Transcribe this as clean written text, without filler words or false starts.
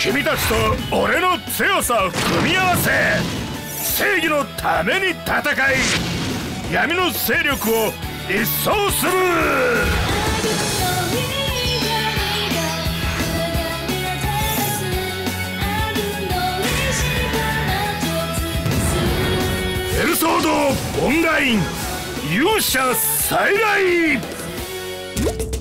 君たちと俺の強さを組み合わせ、正義のために戦い、闇の勢力を一掃する。エルソードオンライン勇者再来。